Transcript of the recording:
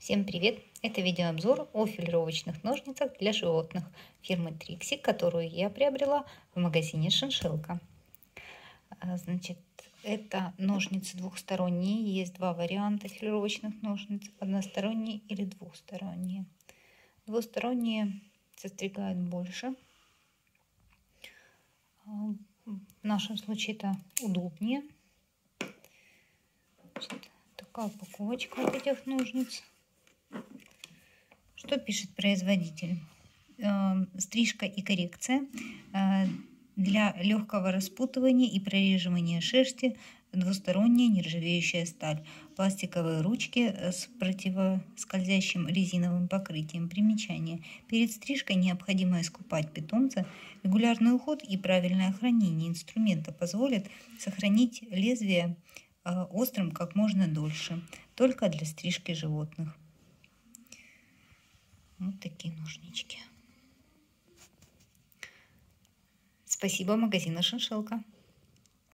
Всем привет! Это видеообзор о филировочных ножницах для животных фирмы Trixie, которую я приобрела в магазине Шиншилка. Значит, это ножницы двухсторонние. Есть два варианта филировочных ножниц: односторонние или двухсторонние. Двусторонние состригают больше. В нашем случае это удобнее. Значит, такая упаковочка от этих ножниц. Что пишет производитель? Стрижка и коррекция для легкого распутывания и прореживания шерсти, двусторонняя нержавеющая сталь, пластиковые ручки с противоскользящим резиновым покрытием. Примечание: перед стрижкой необходимо искупать питомца. Регулярный уход и правильное хранение инструмента позволят сохранить лезвие острым как можно дольше. Только для стрижки животных. Вот такие ножнички. Спасибо магазину Шиншилка.